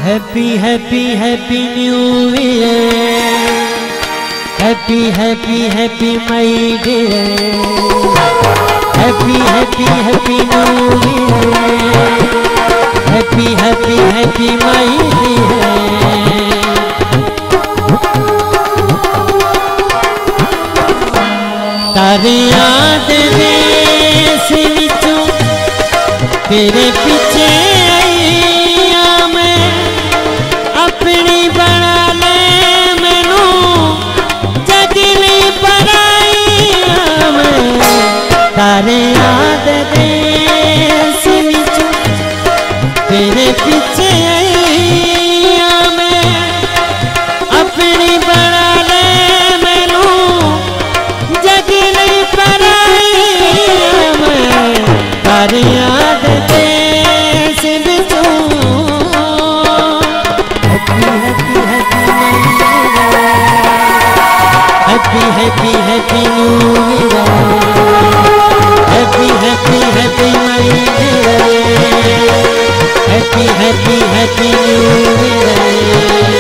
Happy, happy, happy New Year. Happy, happy, happy my dear. Happy, happy, happy New Year. Happy, happy, happy my dear. तारे याद दे से विचों तेरे पीछे तारे याद दे विचों तेरे पीछे मैं अपनी बना ले मैनू जग नहीं पराई मैं तारे याद दे विचों happy happy happy new year Happy, happy, happy my dear. Happy, happy, happy New Year.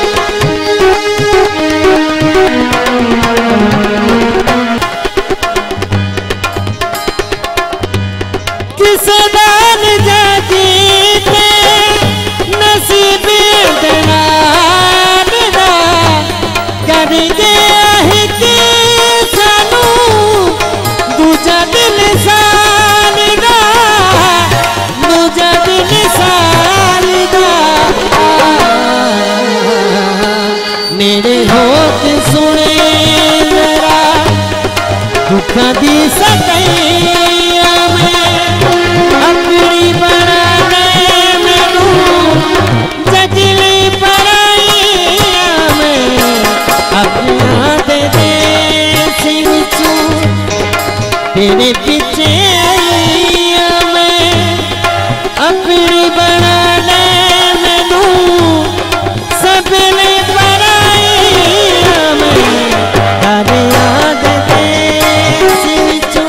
किसे दान जाती थे नसीब दलाल दा कर गया है कि सानू दूजा दिल सालदा दूजा दिल सालदा मेरे होत सुने जरा दुखा दी सकैया मैं अपनी बना ले मैनू जगली पराइया मैं अपना दे विचों तेरे पीछे मैं अपनी बना ले मैनू सब ने पराइया मैं तारे याद दे विचों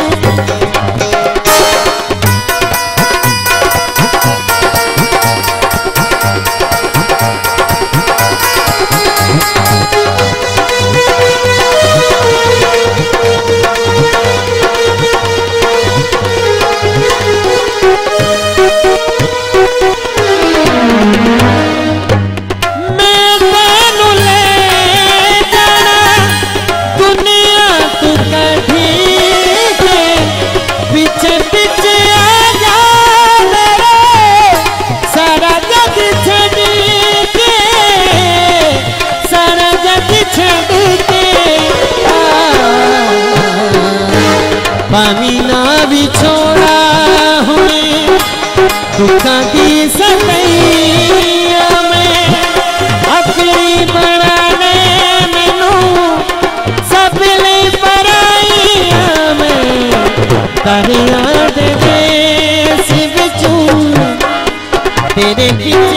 पानी ना भी छोड़ा हुए दुखा की सकैया मैं अपनी बना ले मैनू सब ले पराइया मैं तारे याद दे विचों तेरे पीछे